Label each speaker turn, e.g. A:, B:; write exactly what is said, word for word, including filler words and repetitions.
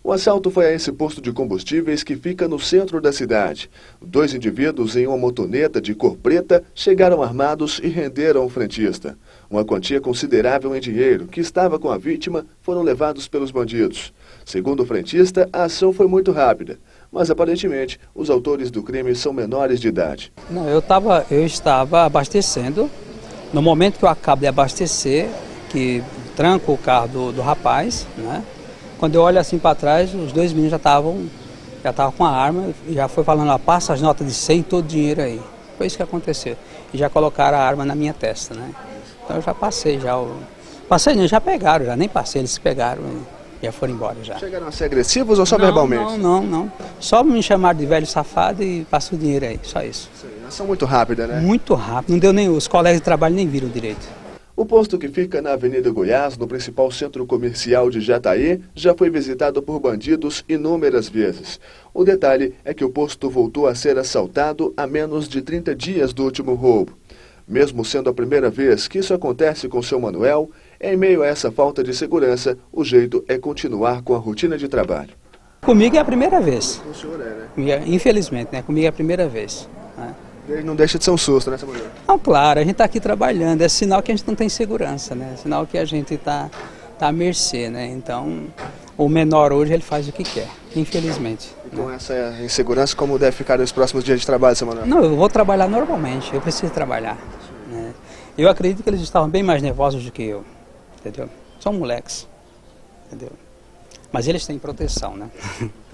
A: O assalto foi a esse posto de combustíveis que fica no centro da cidade. Dois indivíduos em uma motoneta de cor preta chegaram armados e renderam o frentista. Uma quantia considerável em dinheiro que estava com a vítima foram levados pelos bandidos. Segundo o frentista, a ação foi muito rápida, mas aparentemente os autores do crime são menores de idade.
B: Não, eu, tava, eu estava abastecendo. No momento que eu acabo de abastecer, que tranco o carro do, do rapaz, né? Quando eu olho assim para trás, os dois meninos já estavam já estavam com a arma, já foi falando, ah, passa as notas de cem, todo o dinheiro aí. Foi isso que aconteceu. E já colocaram a arma na minha testa, né? Então eu já passei, já o... passei, não, já pegaram, já nem passei, eles pegaram e já foram embora já.
A: Chegaram a ser agressivos ou só
B: não,
A: verbalmente?
B: Não, não, não. Só me chamaram de velho safado e passou o dinheiro aí, só isso.
A: Sim, ação muito rápida, né?
B: Muito rápido, não deu nem, os colegas de trabalho nem viram direito.
A: O posto, que fica na Avenida Goiás, no principal centro comercial de Jataí, já foi visitado por bandidos inúmeras vezes. O detalhe é que o posto voltou a ser assaltado a menos de trinta dias do último roubo. Mesmo sendo a primeira vez que isso acontece com seu Manuel, em meio a essa falta de segurança, o jeito é continuar com a rotina de trabalho.
B: Comigo é a primeira vez.
A: O senhor é, né?
B: Comigo, infelizmente, né? Comigo é a primeira vez. Né?
A: Ele não deixa de ser um susto, né, Samuel?
B: Não, claro, a gente está aqui trabalhando, é sinal que a gente não tem segurança, né? É sinal que a gente está tá à mercê, né? Então, o menor hoje ele faz o que quer, infelizmente.
A: E com essa insegurança, como deve ficar nos próximos dias de trabalho, Samuel?
B: Não, eu vou trabalhar normalmente, eu preciso trabalhar. Né? Eu acredito que eles estavam bem mais nervosos do que eu, entendeu? São moleques, entendeu? Mas eles têm proteção, né?